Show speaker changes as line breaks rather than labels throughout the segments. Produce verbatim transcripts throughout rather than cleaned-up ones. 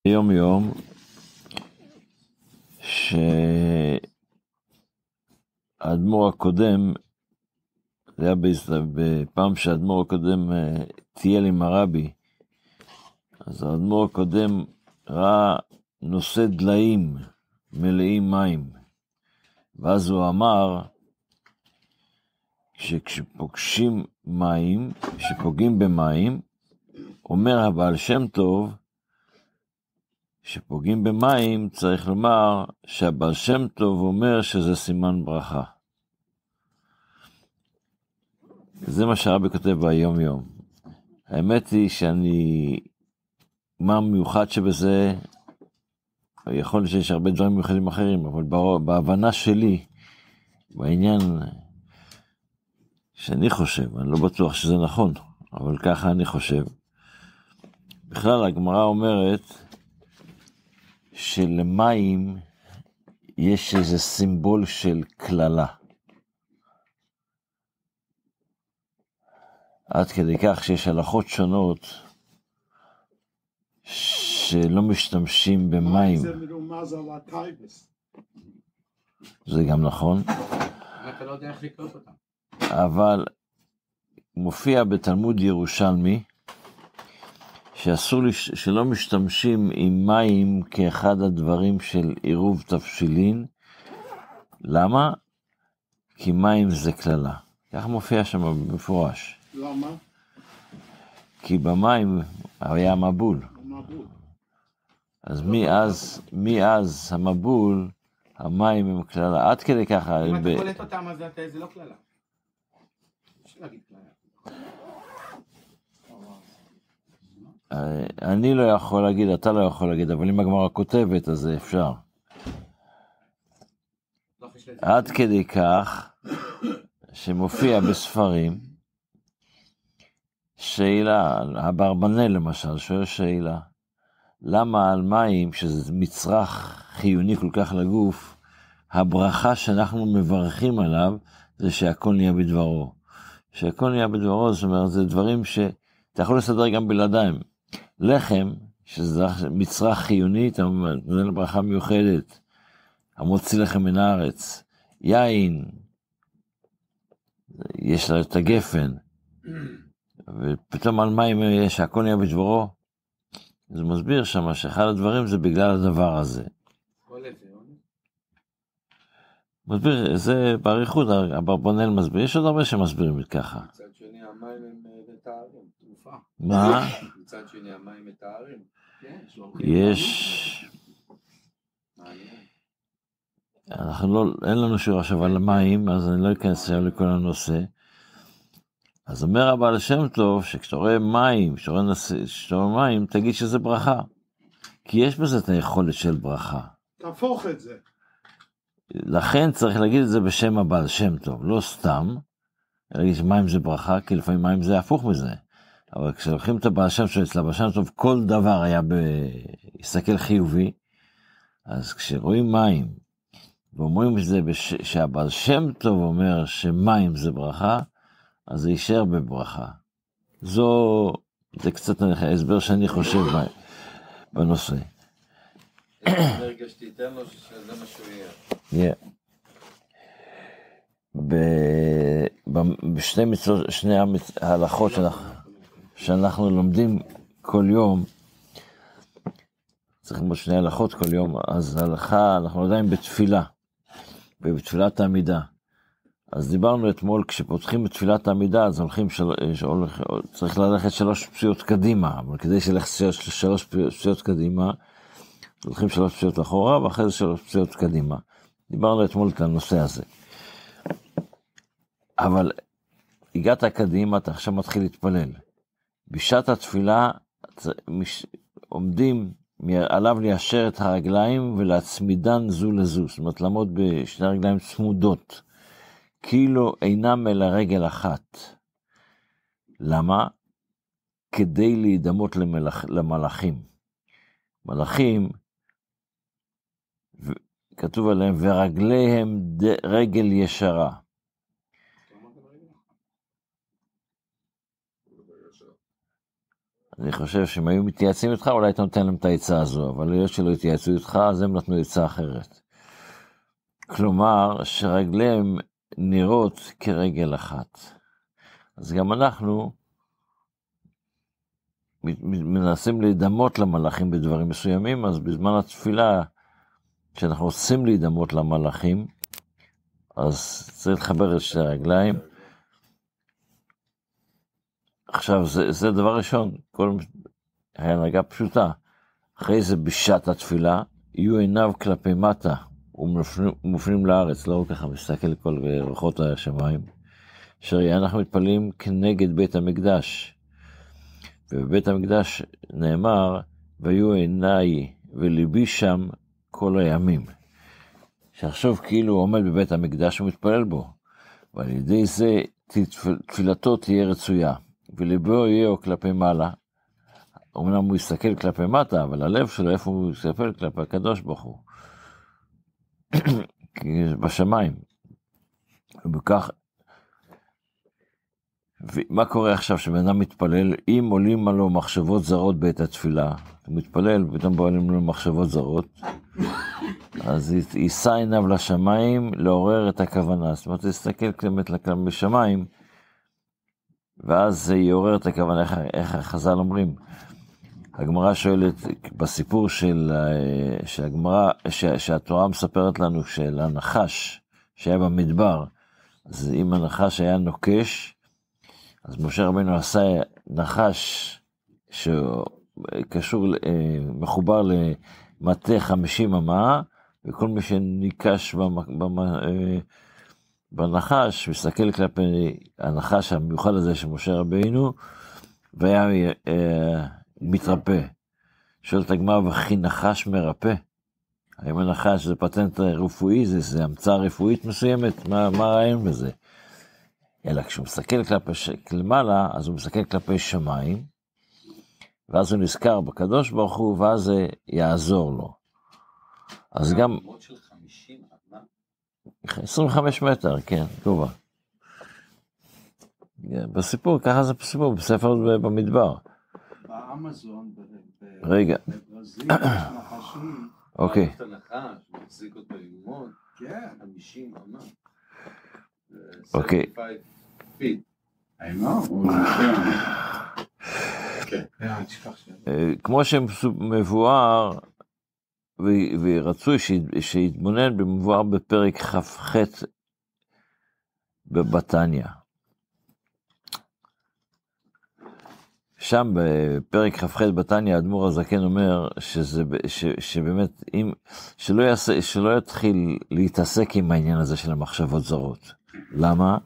יום יום שהאדמו"ר הקודם, זה היה בפעם שהאדמו"ר הקודם טייל עם הרבי, אז האדמו"ר הקודם ראה נושא דליים מלאים מים, ואז הוא אמר שכשפוגשים מים, כשפוגעים במים, אומר הבעל שם טוב, שפוגעים במים צריך לומר שהבעל שם טוב אומר שזה סימן ברכה. זה מה שהרבי כותב ביום יום. האמת היא שאני, מה מיוחד שבזה, יכול להיות שיש הרבה דברים מיוחדים אחרים, אבל בהבנה שלי, בעניין שאני חושב, אני לא בטוח שזה נכון, אבל ככה אני חושב. בכלל הגמרא אומרת, שלמים יש איזה סימבול של כללה. עד כדי כך שיש הלכות שונות שלא משתמשים במים.
זה מרומז על הטייבס.
זה גם נכון.
אתה לא יודע איך לקלוט אותם.
אבל מופיע בתלמוד ירושלמי, שאסור, שלא משתמשים עם מים כאחד הדברים של עירוב תבשילין. למה? כי מים זה כללה. כך מופיע שם במפורש.
למה?
כי במים היה מבול.
המבול.
אז מאז, מאז המבול, המים הם כללה. עד כדי ככה.
אם
ב...
אתה קולט אותם, אז זה לא כללה. אפשר להגיד כללה.
אני לא יכול להגיד, אתה לא יכול להגיד, אבל אם הגמרא כותבת, אז זה אפשר. עד כדי כך, שמופיע בספרים, שאלה, הברבנל למשל, שואל שאלה, למה על מים, שזה מצרך חיוני כל כך לגוף, הברכה שאנחנו מברכים עליו, זה שהכל נהיה בדברו. שהכל נהיה בדברו, זאת אומרת, זה דברים שאתה יכול לסדר גם בלעדיים. לחם, שזה מצרך חיוני, אתה נותן לברכה מיוחדת, המוציא לחם מן הארץ, יין, יש לה את הגפן, ופתאום על מים יש, שהכל נהיה בדברו, זה מסביר שם שאחד הדברים זה בגלל הדבר הזה. מסביר, זה בעריכות, הברבנל מסביר, יש עוד הרבה שמסבירים את ככה.
מצד שני, המים הם מתארים, תרופה.
מה?
מצד שני, המים מתארים.
יש... אנחנו לא, אין לנו שיר עכשיו על המים, אז אני לא אכנס עכשיו לכל הנושא. אז אומר הבעל שם טוב, שכשאתה רואה מים, כשאתה רואה מים, תגיד שזה ברכה. כי יש בזה את היכולת של ברכה.
תהפוך את זה.
לכן צריך להגיד את זה בשם הבעל שם טוב, לא סתם, להגיד שמים זה ברכה, כי לפעמים מים זה הפוך מזה. אבל כשלוקחים את הבעל שם טוב, אצל הבעל שם טוב, כל דבר היה בהסתכל חיובי, אז כשרואים מים, ואומרים שזה בש... שהבעל שם טוב אומר שמים זה ברכה, אז זה יישאר בברכה. זו, זה קצת הסבר שאני חושב בנושא.
ברגע שתיתן לו שזה מה שהוא יהיה.
בשני מצוות, שני ההלכות שאנחנו לומדים כל יום, צריכים עוד שני הלכות כל יום, אז הלכה, אנחנו עדיין בתפילה, ובתפילת העמידה. אז דיברנו אתמול, כשפותחים את תפילת העמידה, אז הולכים, של... צריך ללכת שלוש פסיעות קדימה, אבל כדי שללכת שלוש פסיעות קדימה, הולכים שלוש פסיעות אחורה, ואחרי זה שלוש פסיעות קדימה. דיברנו אתמול את הנושא הזה. אבל הגעת קדימה, אתה עכשיו מתחיל להתפלל. בשעת התפילה, עומדים עליו ליישר את הרגליים, ולהצמידן זו לזו, זאת אומרת, לעמוד בשני הרגליים צמודות, כאילו אינם אלא רגל אחת. למה? כדי להידמות למלאכ... למלאכים. מלאכים, ו... כתוב עליהם, ורגליהם ד... רגל ישרה. אני חושב שהם היו מתייעצים איתך, אולי אתה נותן להם את העצה הזו, אבל להיות שלא התייעצו איתך, אז הם נתנו עצה אחרת. כלומר, שרגליהם נראות כרגל אחת. אז גם אנחנו מנסים להידמות למלאכים בדברים מסוימים, אז בזמן התפילה, כשאנחנו רוצים להידמות למלאכים, אז צריך לחבר את שתי הרגליים. עכשיו, זה, זה דבר ראשון, כל ההנהגה פשוטה. אחרי זה בשעת התפילה, יהיו עיניו כלפי מטה, ומופנים לארץ, לא ככה מסתכל על כל רוחות השמיים, שראי אנחנו מתפללים כנגד בית המקדש. ובבית המקדש נאמר, ויהיו עיניי וליבי שם כל הימים. שעכשיו כאילו הוא עומד בבית המקדש ומתפלל בו, ועל ידי זה תפילתו תהיה רצויה, וליבו יהיה כלפי מעלה. אומנם הוא יסתכל כלפי מטה, אבל הלב שלו איפה הוא יסתכל כלפי הקדוש ברוך הוא. בשמיים. ובכך, ומה קורה עכשיו שבן אדם מתפלל, אם עולים עלו מחשבות זרות בעת התפילה, הוא מתפלל ופתאום בועלים לו מחשבות זרות, אז יישא עיניו לשמיים לעורר את הכוונה, זאת אומרת להסתכל כלמת לכלם בשמיים, ואז זה יעורר את הכוונה. איך, איך החז"ל אומרים? הגמרא שואלת בסיפור של, שהגמרא, שהתורה מספרת לנו של הנחש שהיה במדבר, אז אם הנחש היה נוקש, אז משה רבינו עשה נחש שקשור, מחובר למטה חמישים אמה, וכל מי שניקש בנחש, מסתכל כלפי הנחש המיוחד הזה של משה רבינו, והיה מתרפא. שואלת הגמרא, וכי נחש מרפא? האם הנחש זה פטנט רפואי, זה, זה המצאה רפואית מסוימת? מה, מה הרעיון בזה? אלא כשהוא מסתכל כלפי למעלה, אז הוא מסתכל כלפי שמיים, ואז הוא נזכר בקדוש ברוך הוא, ואז זה יעזור לו. אז גם...
של חמישים,
עשרים וחמישה מטר, כן, גובה. בסיפור, ככה זה בסיפור, בספר במדבר.
באמזון,
רגע.
בברזיל, יש נחשים.
אוקיי.
את הנחש, מחזיק אותו ללמוד,
כן.
חמישים אמה.
אוקיי.
I know.
כמו שמבואר, ורצוי שיתבונן במבואר בפרק כ"ח בבתניא. שם בפרק כ"ח בתניא האדמו"ר הזקן אומר שזה ש, שבאמת אם שלא יעשה שלא יתחיל להתעסק עם העניין הזה של המחשבות זרות. למה?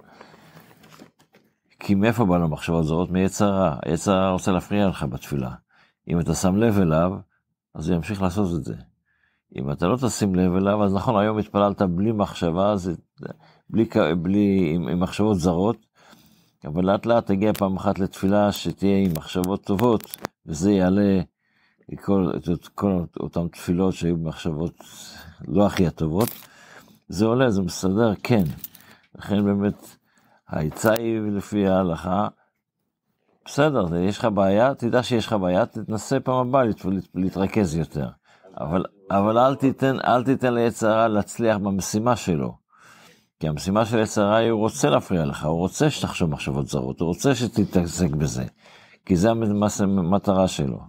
כי מאיפה בא לו מחשבות זרות? מיצר הרע. היצר הרע רוצה להפריע לך בתפילה. אם אתה שם לב אליו, אז הוא ימשיך לעשות את זה. אם אתה לא תשים לב אליו, אז נכון, היום התפללת בלי מחשבה, זה, בלי, בלי, עם, עם מחשבות זרות, אבל לאט לאט תגיע פעם אחת לתפילה שתהיה עם מחשבות טובות, וזה יעלה כל, את כל אותם תפילות שהיו במחשבות לא הכי הטובות. זה עולה, זה מסדר, כן. לכן באמת, העצה היא לפי ההלכה, בסדר, יש לך בעיה, תדע שיש לך בעיה, תתנסה פעם הבאה להתרכז יותר. אבל, אבל אל תיתן, אל תיתן ליצר הרע להצליח במשימה שלו. כי המשימה של יצר הרע הוא רוצה להפריע לך, הוא רוצה שתחשוב מחשבות זרות, הוא רוצה שתתעסק בזה. כי זה המטרה שלו.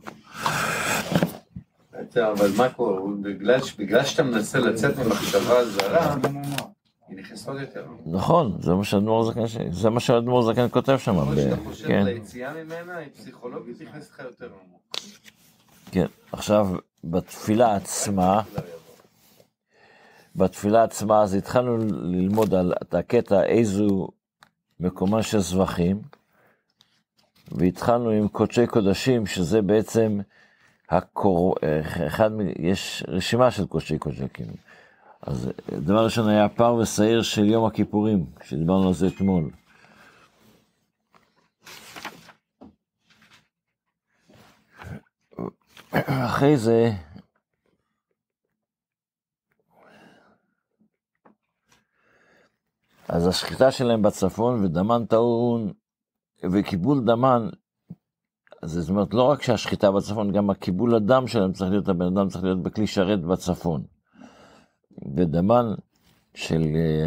אבל מה קורה? בגלל שאתה מנסה לצאת ממחשבה זרה, היא נכנסת עוד יותר.
נכון, זה מה שהאדמו"ר זקן, זה מה שהאדמו"ר זקן כותב שם.
כמו שאתה חושב ליציאה ממנה, היא פסיכולוגית נכנסת לך יותר.
כן, עכשיו בתפילה עצמה, בתפילה עצמה, אז התחלנו ללמוד על הקטע איזו מקומן של זבחים, והתחלנו עם קודשי קודשים, שזה בעצם הקור... אחד, יש רשימה של קודשי קודשים. אז דבר ראשון היה פר ושעיר של יום הכיפורים, שדיברנו על זה אתמול. אחרי זה, אז השחיטה שלהם בצפון ודמן טעון, וקיבול דמן, זאת אומרת, לא רק שהשחיטה בצפון, גם הקיבול הדם שלהם צריך להיות, הבן אדם צריך להיות בכלי שרת בצפון. ודמן של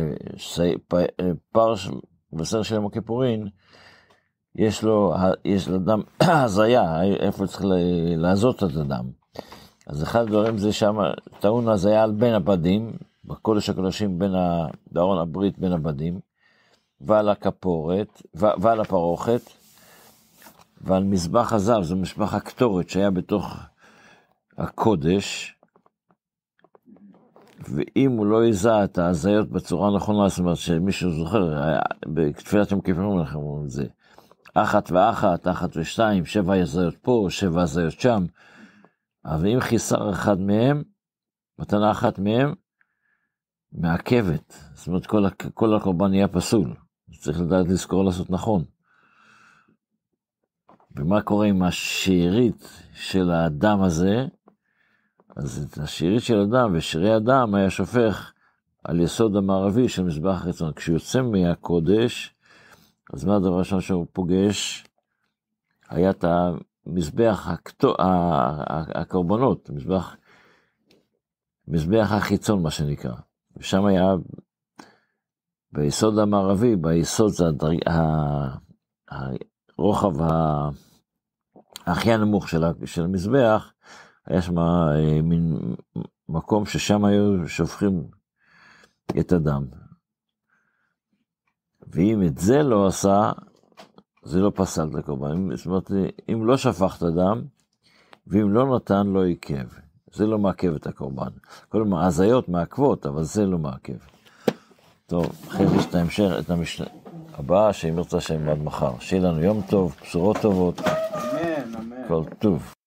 פרש בסר של יום הכיפורין, יש לו, יש לדם הזיה, איפה צריך לעזות את הדם. אז אחד הדברים זה שם, טעון הזיה על בין הבדים, בקודש הקודשים בין בארון הברית בין הבדים, ועל הכפורת, ועל הפרוכת, ועל מזבח הזהב, זה מזבח הקטורת שהיה בתוך הקודש, ואם הוא לא יזע את ההזיות בצורה נכונה, זאת אומרת שמישהו זוכר, בתפילת יום כיפורים אנחנו אומרים את זה, אחת ואחת, אחת ושתיים, שבע הזיות פה, שבע הזיות שם, אבל אם חיסר אחד מהם, מתנה אחת מהם, מעכבת, זאת אומרת כל, כל הקורבן נהיה פסול, צריך לדעת לזכור לעשות נכון. ומה קורה עם השארית של האדם הזה? אז את השארית של האדם ושארי האדם היה שופך על יסוד המערבי של מזבח החיצון. כשהוא יוצא מהקודש, אז מה הדבר ראשון שהוא פוגש? היה את המזבח הקטו, הקורבנות, מזבח, מזבח החיצון מה שנקרא. ושם היה ביסוד המערבי, ביסוד זה הדרג, הרוחב הכי הנמוך של, של המזבח, היה שם מין מקום ששם היו שופכים את הדם. ואם את זה לא עשה, זה לא פסל את הקורבן. זאת אומרת, אם לא שפך את הדם, ואם לא נתן, לא עיכב. זה לא מעכב את הקורבן. כלומר, הזיות מעכבות, אבל זה לא מעכב. טוב, אחרי זה יש את ההמשך, את המשנה הבאה, שאם ירצה שהם עד מחר. שיהיה לנו יום טוב, בשורות טובות.
אמן, אמן.
כל טוב.